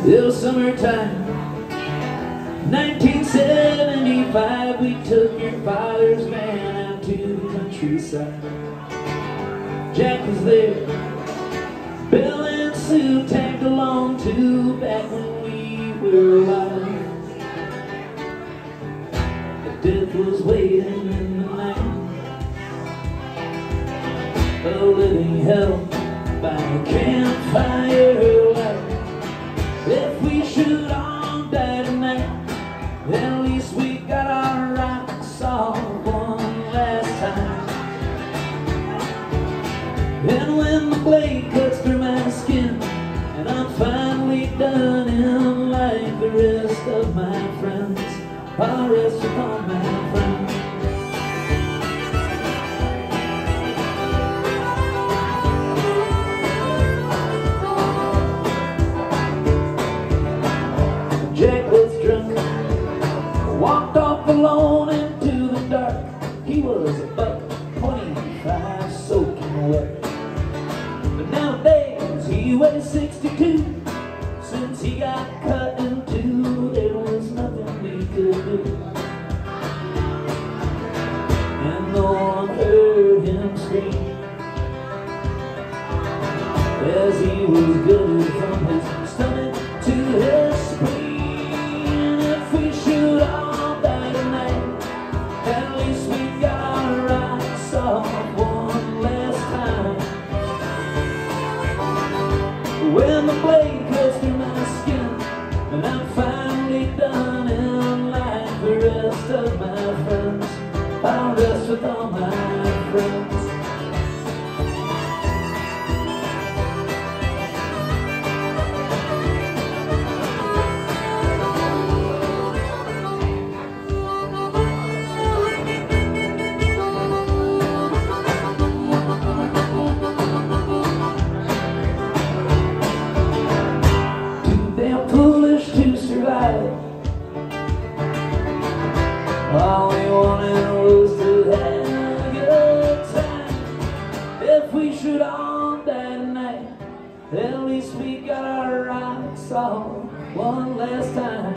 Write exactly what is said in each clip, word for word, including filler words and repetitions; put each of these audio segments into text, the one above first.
It was summertime, nineteen seventy-five. We took your father's van out to the countryside. Jack was there, Bill and Sue tagged along too, back when we were alive. But death was waiting in the night, a living hell by a campfire light. If we should all die tonight, at least we got our rocks off one last time. And when the blade cuts through my skin and I'm finally done in like the rest of my friends, I'll rest upon my friends. Jack was drunk, walked off alone into the dark. He was a buck twenty-five soaking wet. But nowadays he weighs sixty-two. Since he got cut in two, there was nothing we could do. And no one heard him scream as he was gutted from his stomach to his spleen. If we should all die tonight, at least we got our rocks off one last time. When the blade cuts through my skin and I'm finally done in like the rest of my friends, I'll rest with all my friends. Foolish to survive. All we wanted was to have a good time. If we should all die tonight, at least we got our rocks off one last time.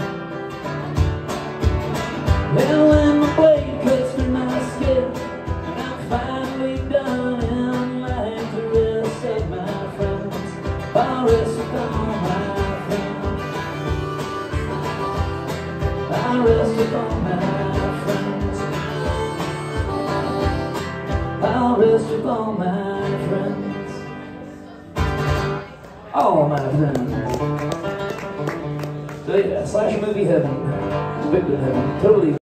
And when the blade cuts through my skin and I'm finally done in like the rest of my friends, I'll rest upon my I'll rest upon my friends. I'll rest upon my friends. All my friends. So yeah, slasher movie heaven, Victim heaven, totally.